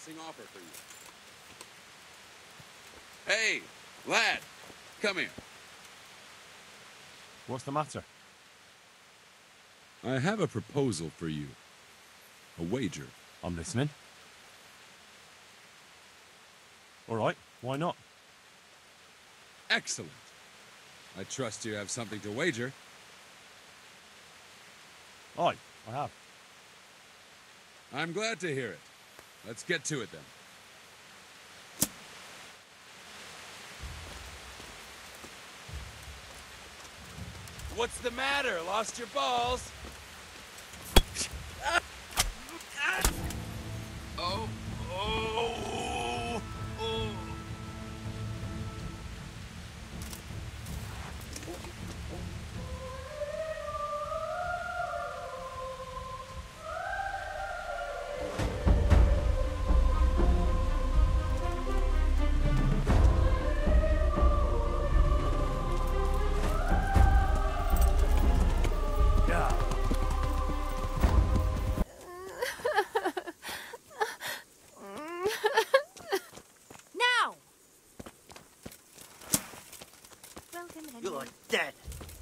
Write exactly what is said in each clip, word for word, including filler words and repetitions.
enticing offer for you. Hey, lad, come here. What's the matter? I have a proposal for you. A wager. I'm listening. All right, why not? Excellent. I trust you have something to wager. Aye, I have. I'm glad to hear it. Let's get to it then. What's the matter? Lost your balls? Oh, oh, oh. You're dead.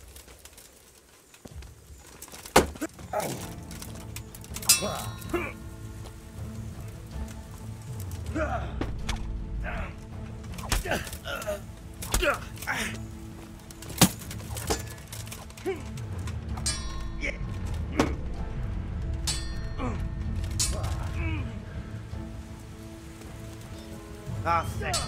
That's it.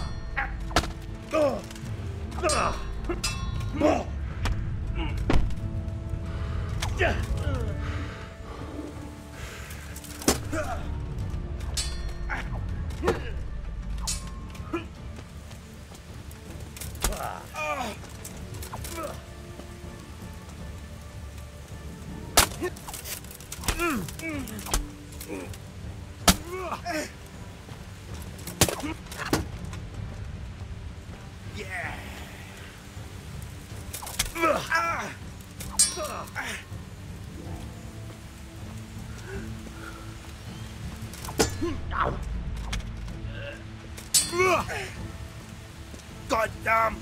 God damn!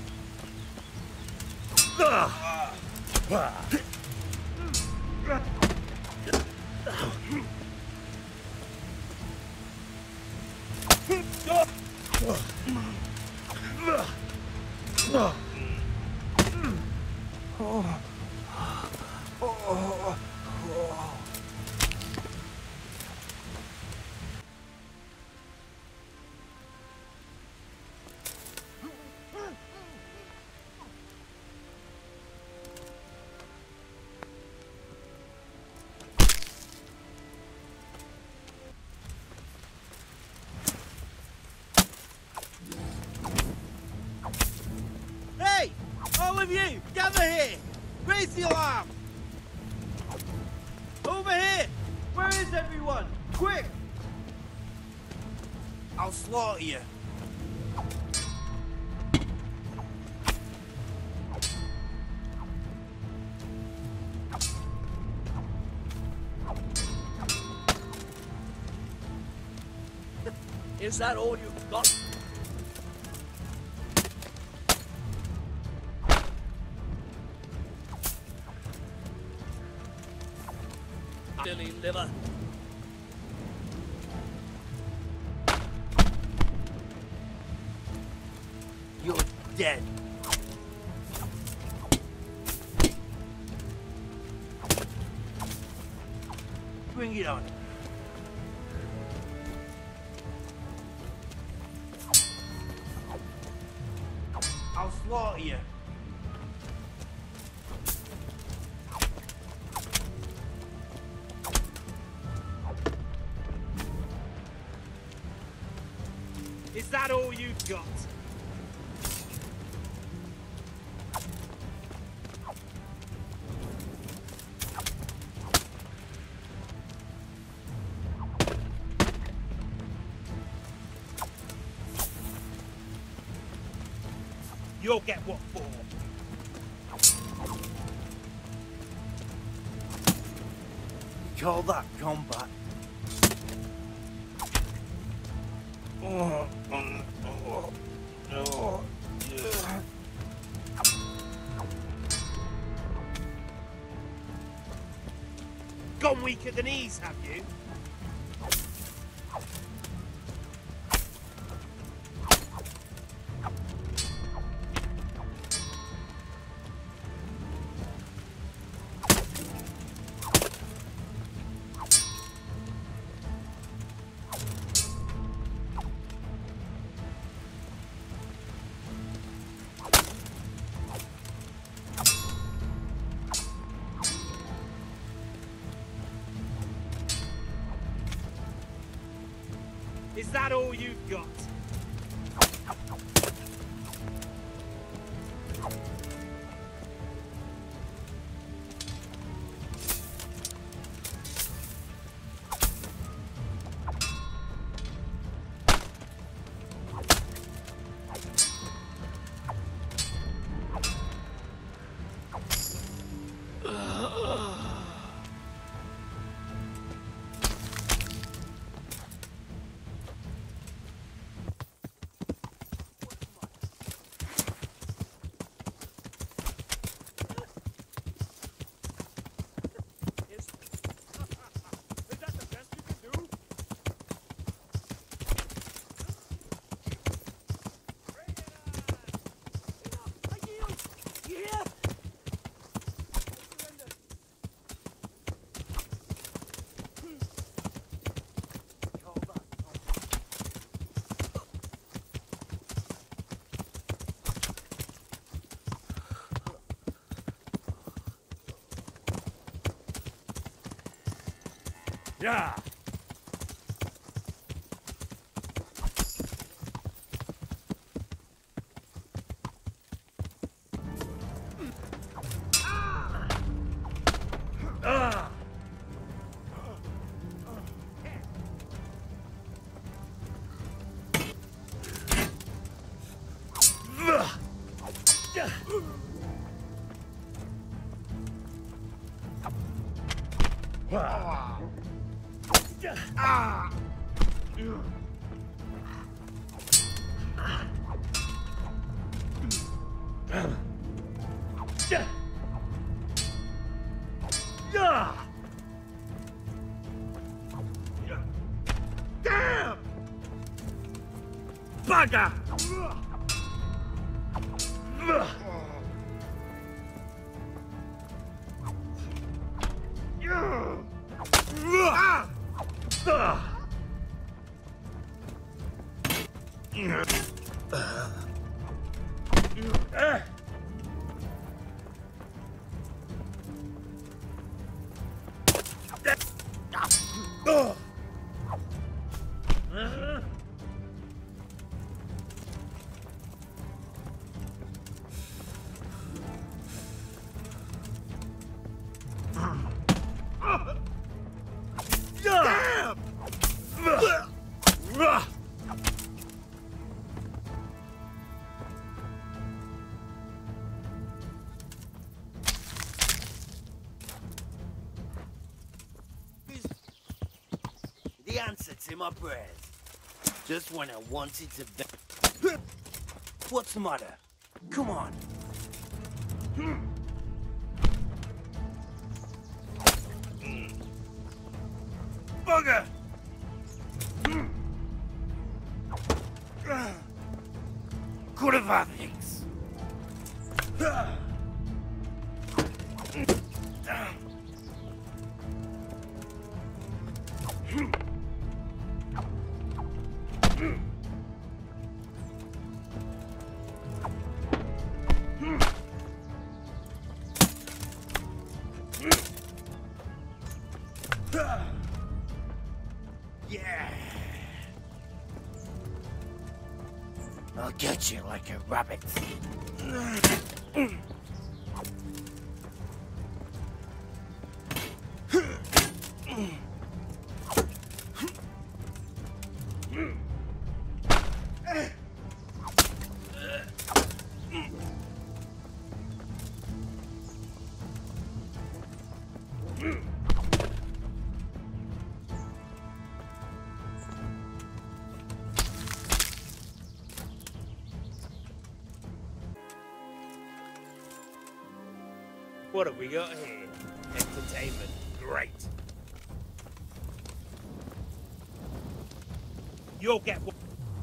Hey! All of you, gather here! Raise the alarm! Over here! Where is everyone? Quick! I'll slaughter you. Is that all you've got? Silly liver. You're dead. Bring it on. I'll slaughter you. Is that all you've got? You'll get what for. Call that combat. gone weaker than ease, have you? Is that all you've got? Yeah. Ah. Ah! Damn! Bugger! The answer to my prayers. Just when I wanted to be. What's the matter? Come on. Bugger! Could have had things. Yeah. I'll get you like a rabbit. What have we got here? Entertainment. Great. You'll get one.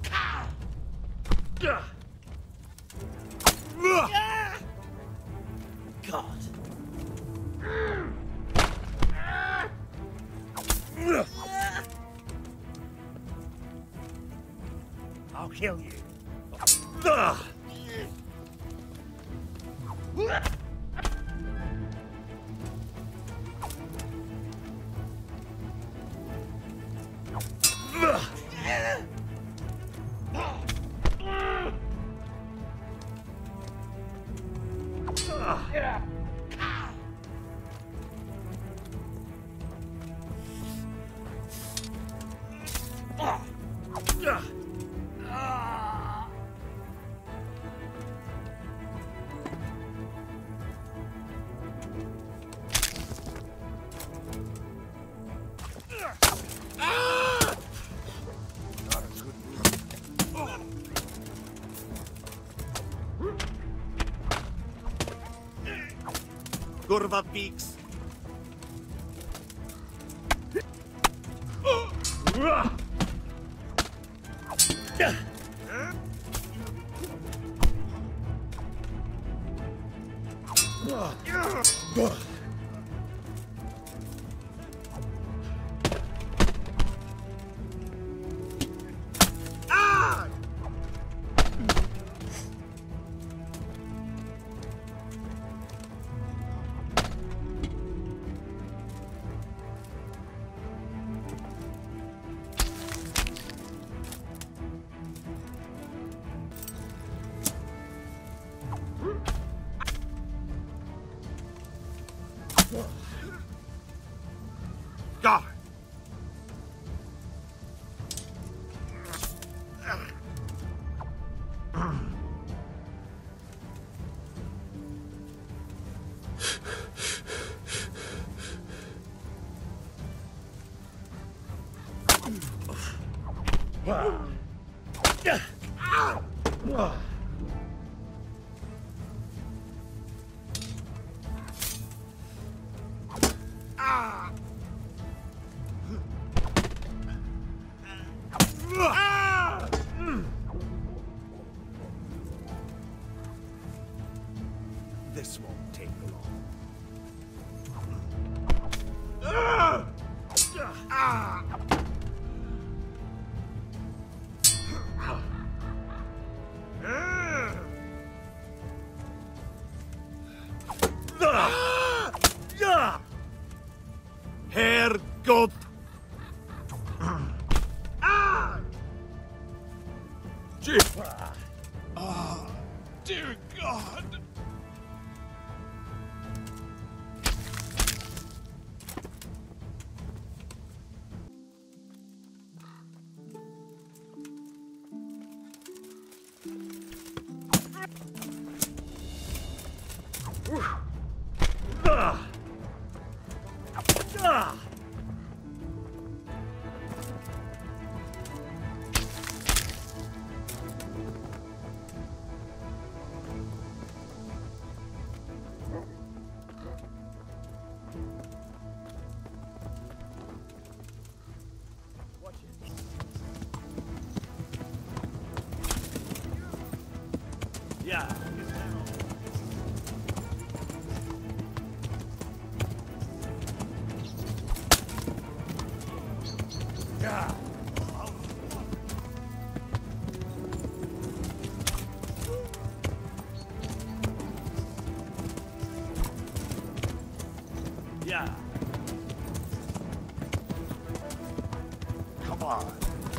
God. I'll kill you. Kurwa pigs. God. This won't take long. Herrgott! Oh, dear God. Yeah. Yeah. Yeah. Come on.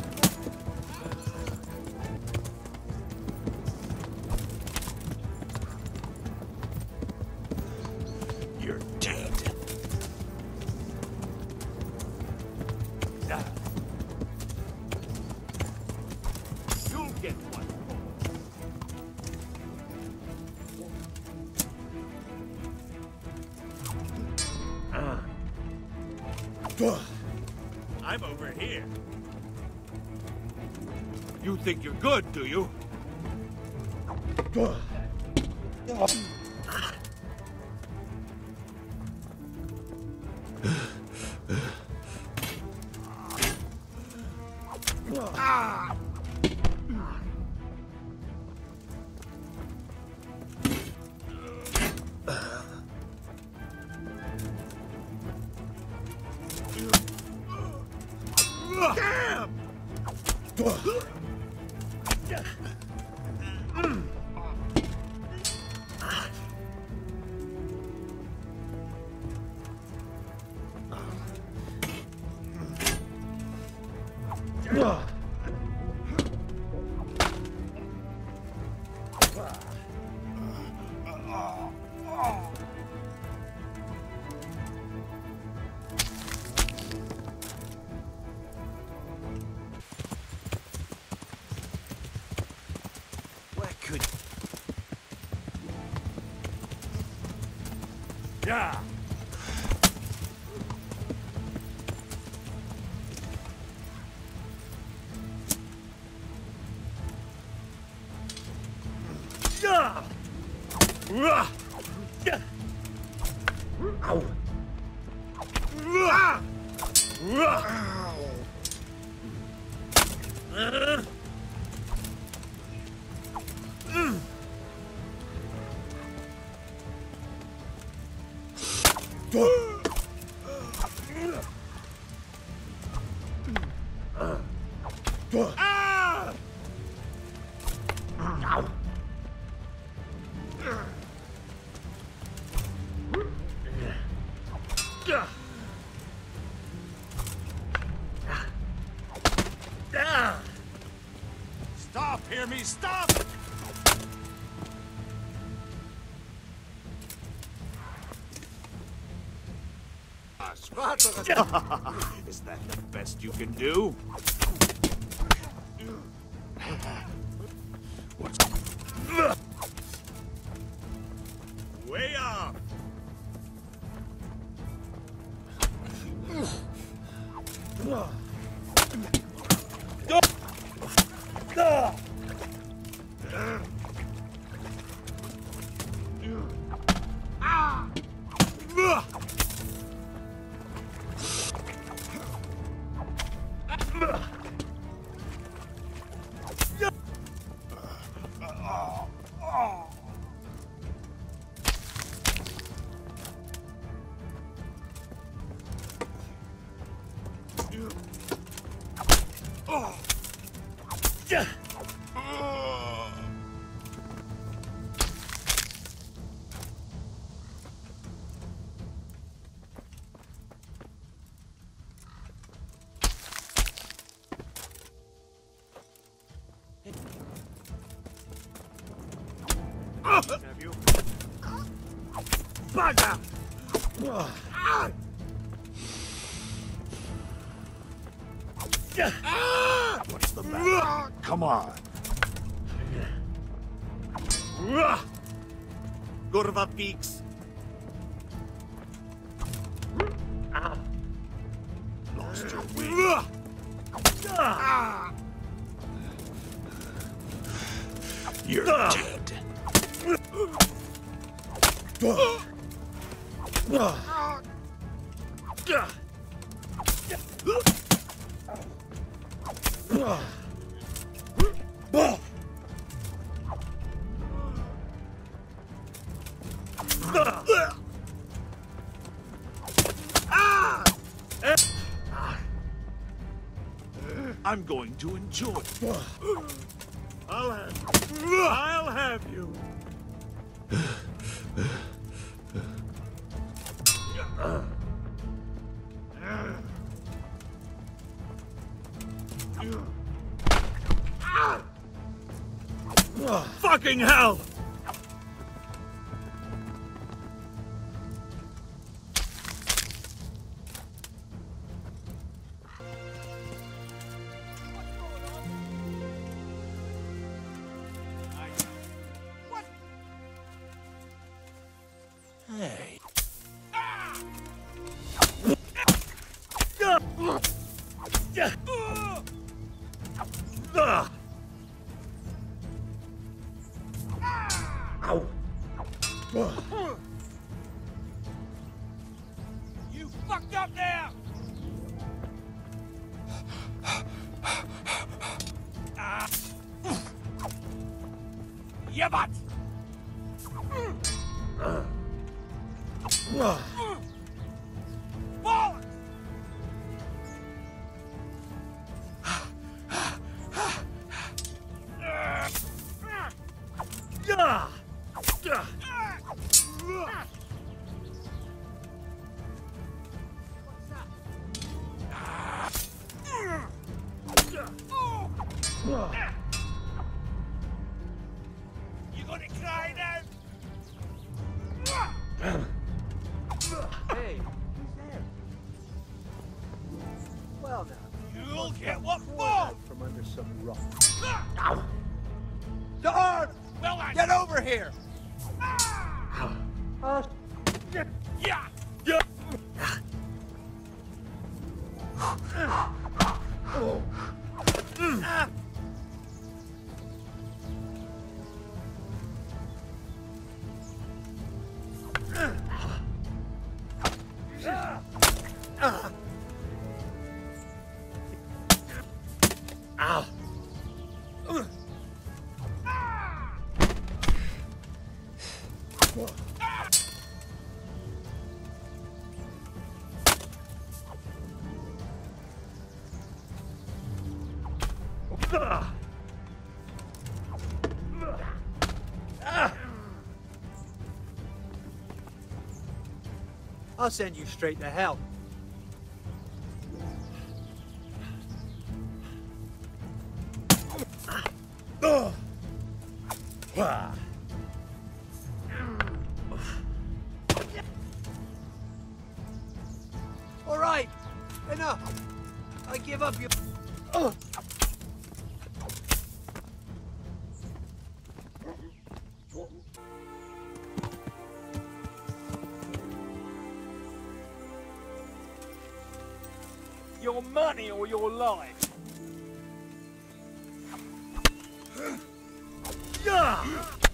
You're dead. Yeah. You'll get one. I'm over here. You think you're good, do you? Where could... Yeah. Stop, hear me, stop! Is that the best you can do? What's... Way off! Have you? Bugger! What's the matter? Come on. Kurva peaks. Lost your way. You're dead. I'm going to enjoy it. I'll have you. I'll have you. Fucking hell! Hey. You fucked up now! you butt! Bollocks! Yeah! Yeah! You gonna cry now? Hey, who's there? Well now, You'll get what crawl for! out from under some rock. Dog! Well, I... Get over here! Ah! Uh, Yeah! Yeah! Ah! Ow! I'll send you straight to hell. All right, enough. I give up. You. Oh. Your money or your life? Yeah!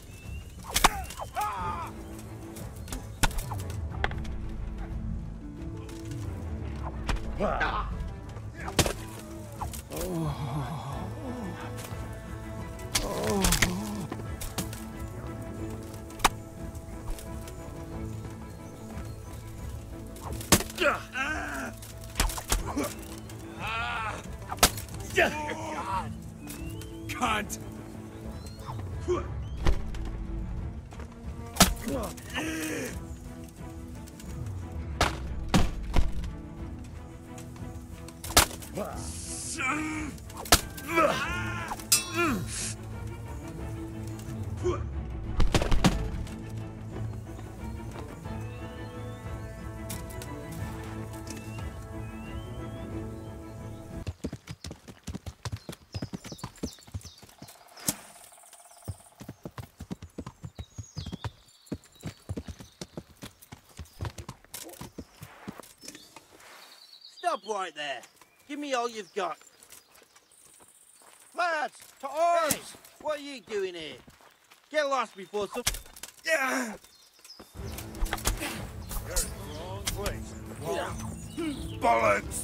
God! Cunt! Stop right there. Give me all you've got. Lads, to arms! Hey, what are you doing here? Get lost before some... Yeah! You're in the wrong place. Wrong. Bullets!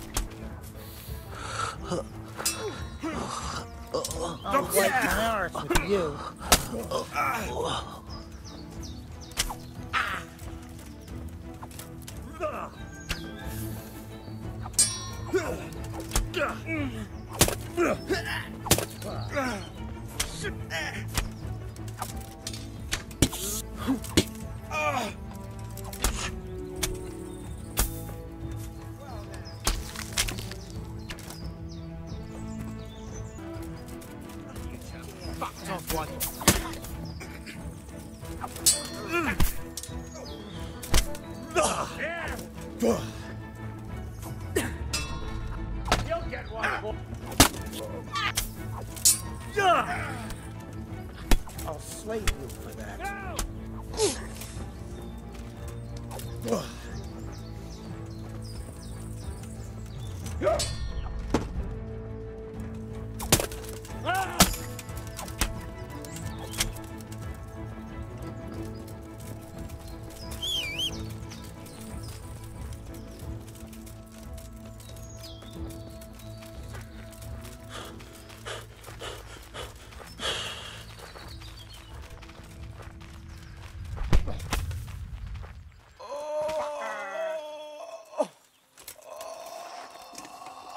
I'll wipe my arse with you. Fucked off one. You'll get one. I'll slay you for that.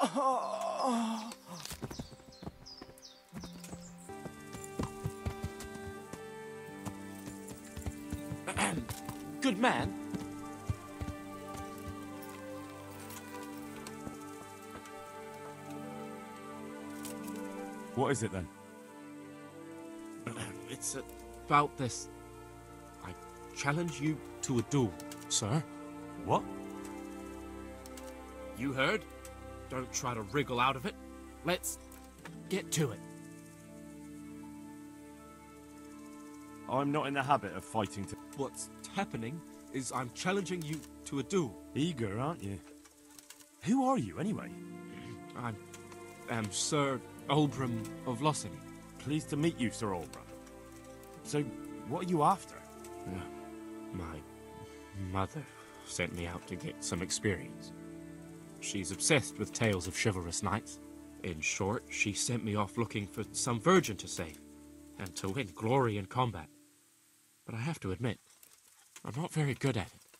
Good man. What is it then? It's about this. I challenge you to a duel, sir. What? You heard? Don't try to wriggle out of it. Let's get to it. I'm not in the habit of fighting to... What's happening is I'm challenging you to a duel. Eager, aren't you? Who are you, anyway? I am Sir Oldram of Lossany. Pleased to meet you, Sir Oldram. So, what are you after? Uh, my mother sent me out to get some experience. She's obsessed with tales of chivalrous knights. In short, she sent me off looking for some virgin to save, and to win glory in combat. But I have to admit, I'm not very good at it.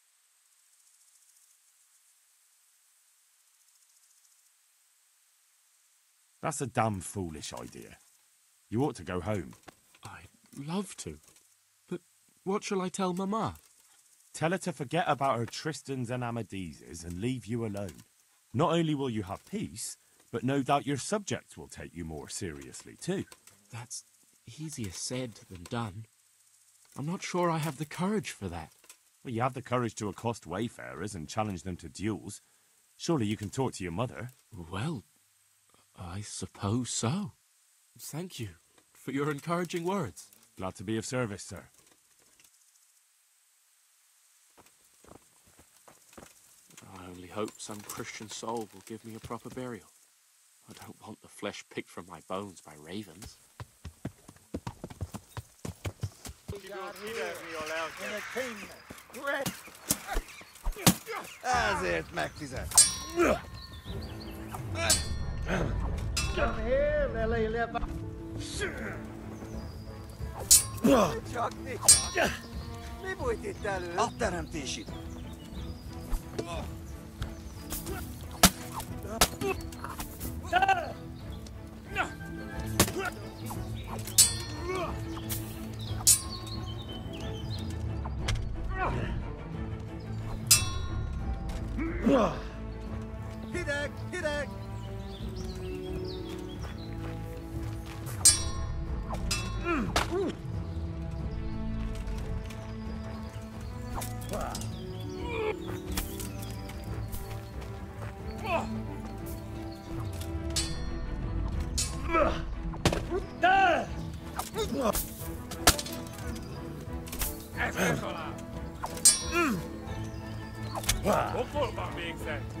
That's a damn foolish idea. You ought to go home. I'd love to. But what shall I tell Mama? Tell her to forget about her Tristans and Amadises and leave you alone. Not only will you have peace, but no doubt your subjects will take you more seriously too. That's easier said than done. I'm not sure I have the courage for that. Well, you have the courage to accost wayfarers and challenge them to duels. Surely you can talk to your mother. Well, I suppose so. Thank you for your encouraging words. Glad to be of service, sir. I only hope some Christian soul will give me a proper burial. I don't want the flesh picked from my bones by ravens. Ezért megfizet. Come here, Lily Lip. Csak nincs. Mi bújt itt elő? A teremtési. Hideg, hideg! Pokolban végzett!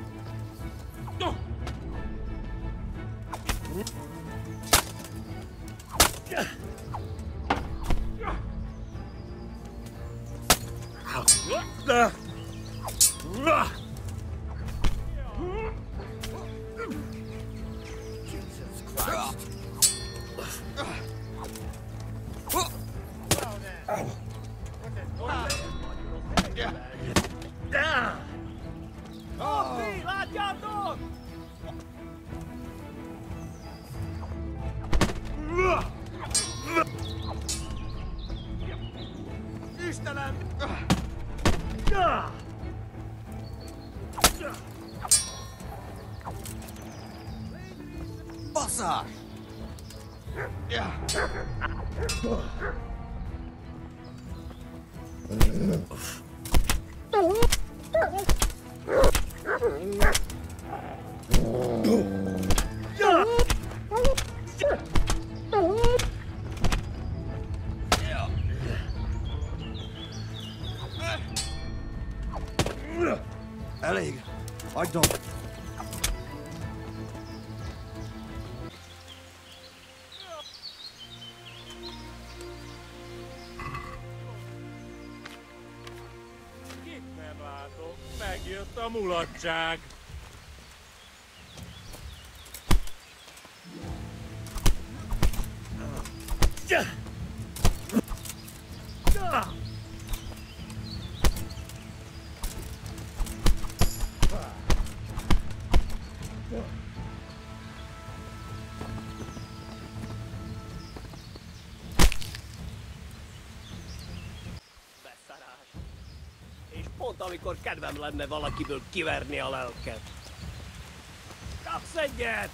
Jesus Christ! Hopi, látjátok! Istenem! Basszás! Elég. Hagyom. Kit nem látok? Megjött a mulatság! Yeah. volt, amikor kedvem lenne valakiből kiverni a lelket. Kapsz egyet!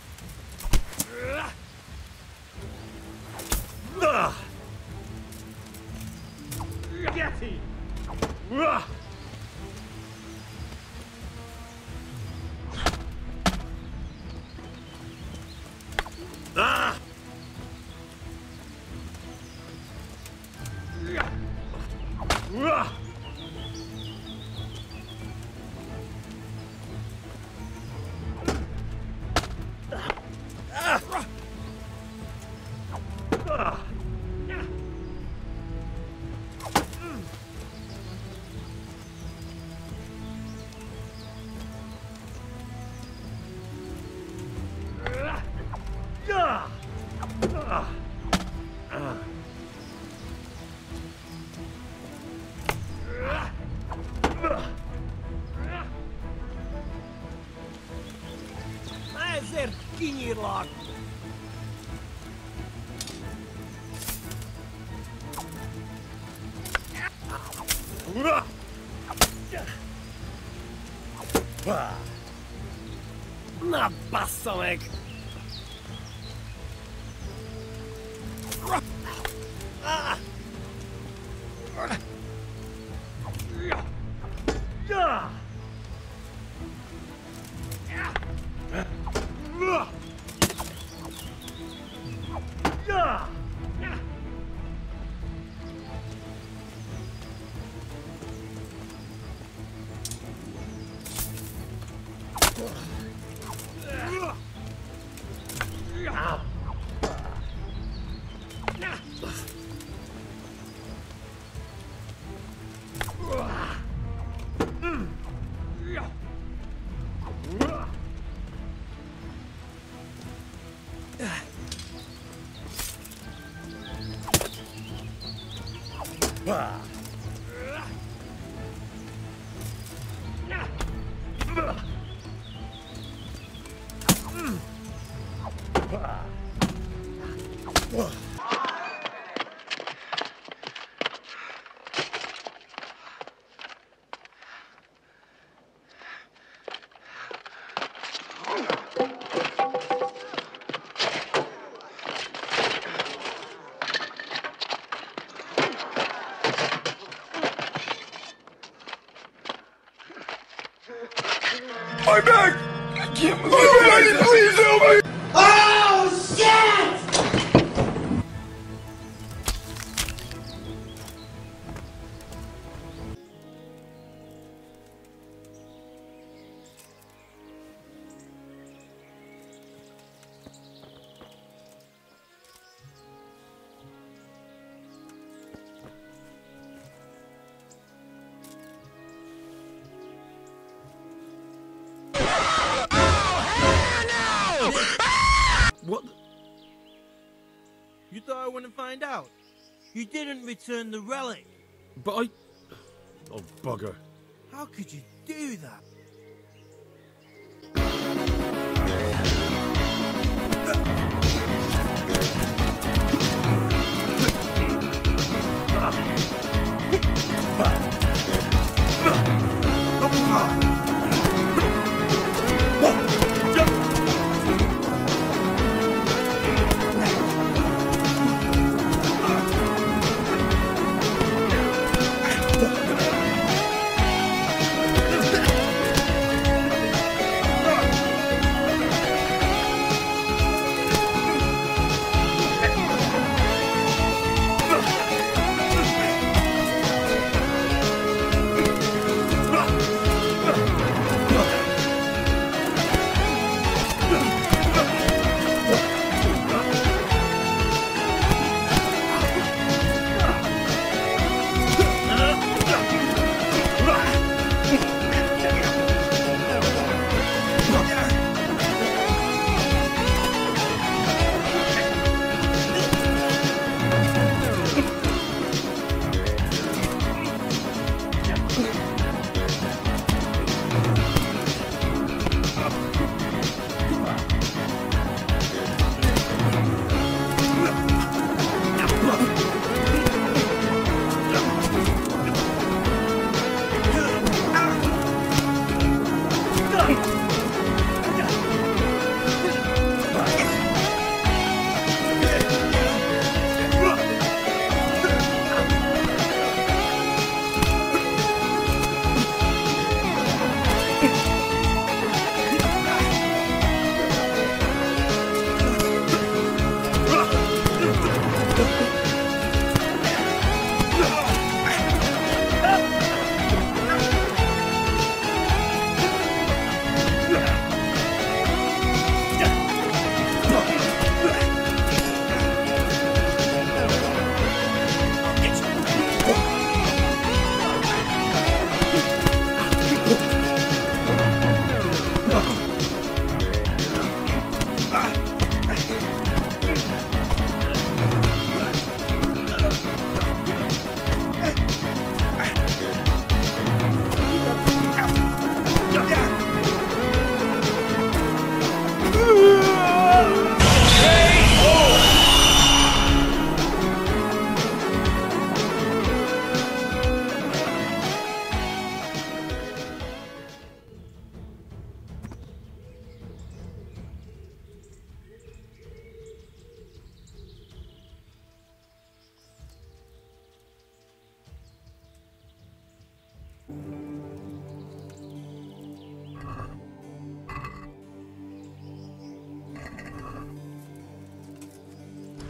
Geci! Ah! Ezért kinyírlak! Na, bassza meg! My back! I can't move my back! Please help me! Oh, shit! What? You thought I wouldn't find out? You didn't return the relic. But I... Oh, bugger. How could you do that?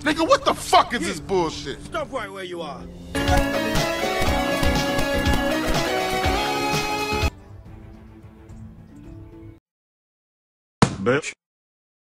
Nigga, what the fuck is this bullshit? Stop right where you are. Bitch.